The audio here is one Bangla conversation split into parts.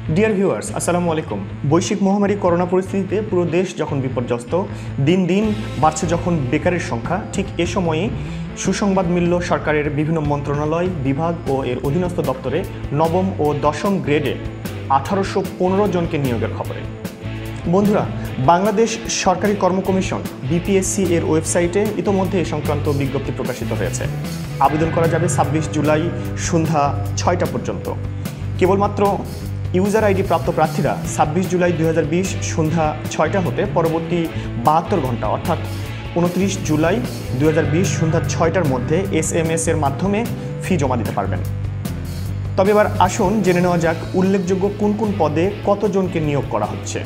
ডিয়ার ভিউয়ার্স, আসসালামু আলাইকুম। বৈশ্বিক মহামারী করোনা পরিস্থিতিতে পুরো দেশ যখন বিপর্যস্ত, দিন দিন বাড়ছে যখন বেকারের সংখ্যা, ঠিক এ সময়ে সুসংবাদ মিলল সরকারের বিভিন্ন মন্ত্রণালয়, বিভাগ ও এর অধীনস্থ দপ্তরে নবম ও দশম গ্রেডে 1815 জনকে নিয়োগের খবরে। বন্ধুরা, বাংলাদেশ সরকারি কর্ম কমিশন BPSC এর ওয়েবসাইটে ইতোমধ্যে এ সংক্রান্ত বিজ্ঞপ্তি প্রকাশিত হয়েছে। আবেদন করা যাবে 26 জুলাই সন্ধ্যা 6টা পর্যন্ত। কেবলমাত্র ইউজার আইডি প্রাপ্ত প্রার্থীরা 26 জুলাই 2020 সন্ধ্যা 6টা হতে পরবর্তী 72 ঘন্টা অর্থাৎ 29 জুলাই 2020 সন্ধ্যা 6টার মধ্যে SMS এর মাধ্যমে ফি জমা দিতে পারবেন। তবে এবার আসুন জেনে নেওয়া যাক উল্লেখযোগ্য কোন কোন পদে কতজনকে নিয়োগ করা হচ্ছে।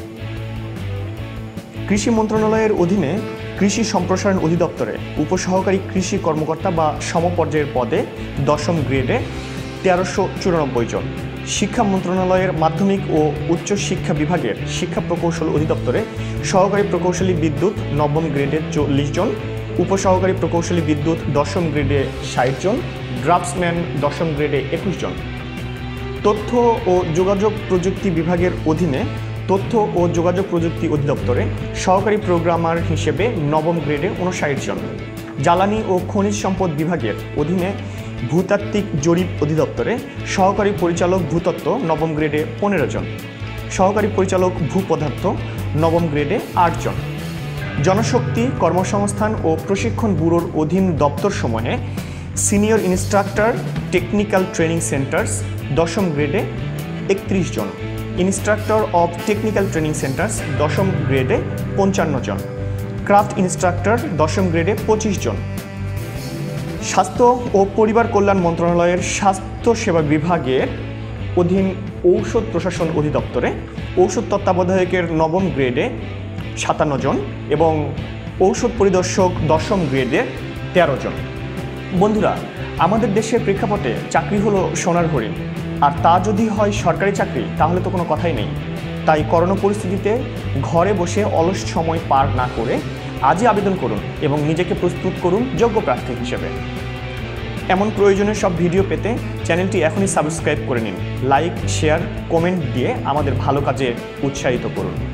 কৃষি মন্ত্রণালয়ের অধীনে কৃষি সম্প্রসারণ অধিদপ্তরে উপসহকারী কৃষি কর্মকর্তা বা সমপর্যায়ের পদে দশম গ্রেডে 1394 জন। শিক্ষা মন্ত্রণালয়ের মাধ্যমিক ও উচ্চ শিক্ষা বিভাগের শিক্ষা প্রকৌশল অধিদপ্তরে সহকারী প্রকৌশলী বিদ্যুৎ নবম গ্রেডে 40 জন, উপসহকারী প্রকৌশলী বিদ্যুৎ দশম গ্রেডে 60 জন, ড্রাফটসম্যান দশম গ্রেডে 21 জন। তথ্য ও যোগাযোগ প্রযুক্তি বিভাগের অধীনে তথ্য ও যোগাযোগ প্রযুক্তি অধিদপ্তরে সহকারী প্রোগ্রামার হিসেবে নবম গ্রেডে 59 জন। জ্বালানি ও খনিজ সম্পদ বিভাগের অধীনে ভূতাত্ত্বিক জরিপ অধিদপ্তরে সহকারী পরিচালক ভূতত্ত্ব নবম গ্রেডে 15 জন, সহকারী পরিচালক ভূপদার্থ নবম গ্রেডে 8 জন। জনশক্তি কর্মসংস্থান ও প্রশিক্ষণ ব্যুরোর অধীন দপ্তরসমূহে senior instructor technical training centres দশম গ্রেডে 31 জন, instructor of technical training centres দশম গ্রেডে 55 জন, ক্রাফট ইনস্ট্রাক্টর দশম গ্রেডে 25 জন। স্বাস্থ্য ও পরিবার কল্যাণ মন্ত্রণালয়ের স্বাস্থ্য সেবা বিভাগের অধীন ঔষধ প্রশাসন অধিদপ্তরে ঔষধ তত্ত্বাবধায়কের নবম গ্রেডে 57 জন এবং ঔষধ পরিদর্শক দশম গ্রেডে 13 জন। বন্ধুরা, আমাদের দেশের প্রেক্ষাপটে চাকরি হলো সোনার হরিণ, আর তা যদি হয় সরকারি চাকরি তাহলে তো কোনো কথাই নেই। তাই করোনা পরিস্থিতিতে ঘরে বসে অলস সময় পার না করে আজই আবেদন করুন এবং নিজেকে প্রস্তুত করুন যোগ্য প্রার্থী হিসেবে। এমন প্রয়োজনীয় সব ভিডিও পেতে চ্যানেলটি এখনই সাবস্ক্রাইব করে নিন। লাইক, শেয়ার, কমেন্ট দিয়ে আমাদের ভালো কাজে উৎসাহিত করুন।